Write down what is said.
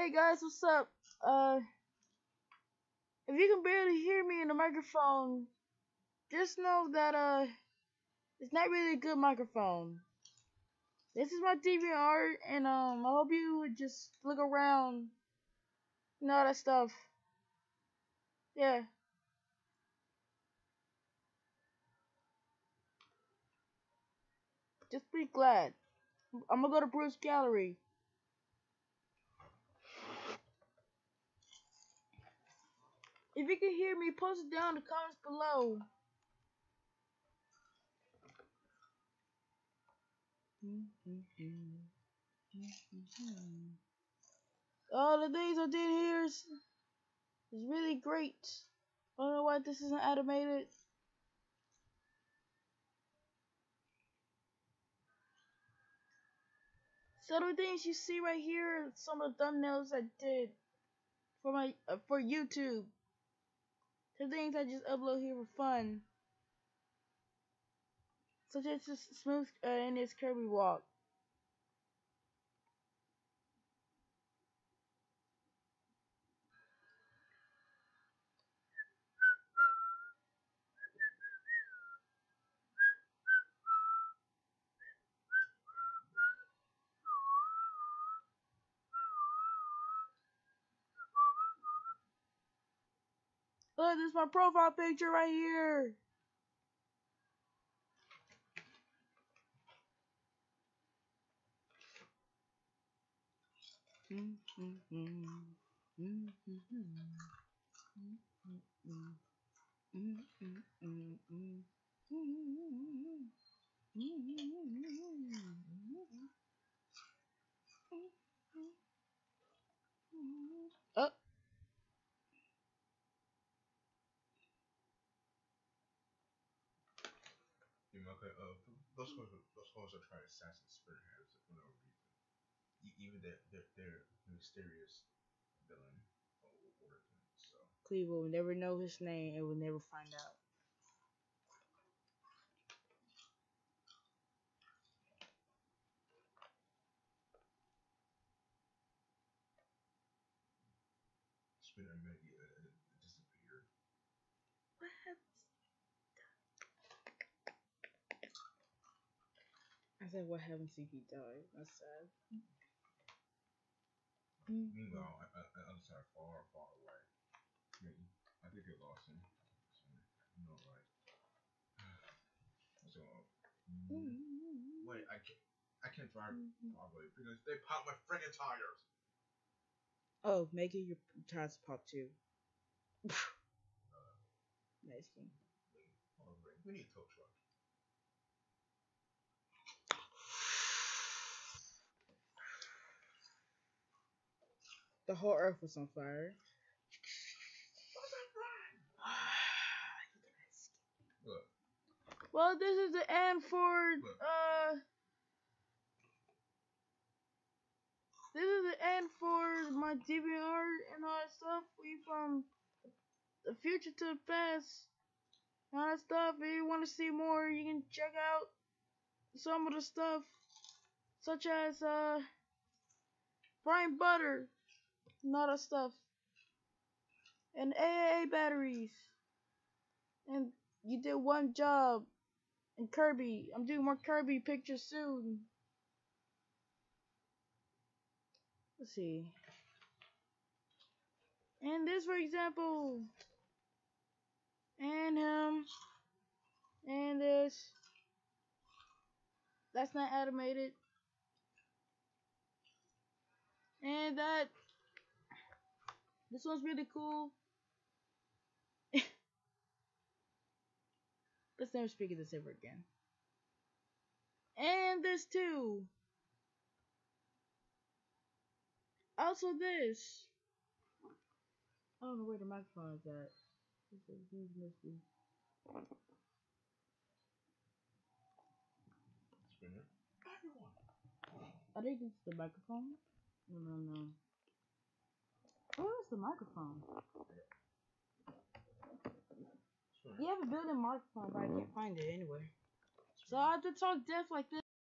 Hey guys, what's up? If you can barely hear me in the microphone, just know that it's not really a good microphone. This is my DVR, and I hope you would just look around and all that stuff. Yeah. Just be glad. I'm gonna go to Bruce Gallery. If you can hear me, post it down in the comments below. All the things I did here is really great. I don't know why this isn't animated. So the things you see right here, some of the thumbnails I did for my for YouTube. The things I just upload here for fun, such as this smooth and this Kirby walk. Look, this is my profile picture right here. Oh. Okay, those hoes are trying to assassinate Spirit Hands for no reason. Even their mysterious villain origin. So Cleveland will never know his name and will never find out. Spirit and Maggie disappeared. What happened? I said, what happens if he died? That's sad. Meanwhile, I understand far away. I think they lost him. So, you know, right? So, wait, I can't drive properly because they popped my freaking tires. Oh, Maggie, your tires pop too. Nice game. We need a tow truck. The whole earth was on fire. Look. Well, this is the end for this is the end for my DVR and all that stuff. We from the future to the past. And all that stuff. If you want to see more, you can check out some of the stuff, such as frying butter and all that stuff, and AAA batteries. And you did one job. And Kirby. I'm doing more Kirby pictures soon. Let's see. And this, for example. And him. And this. That's not animated. And that. This one's really cool. Let's never speak of this ever again. And this too. Also this. I don't know where the microphone is at. I think it's the microphone. No. Where is the microphone? You have a built-in microphone, but I can't find it anywhere. So I have to talk deaf like this.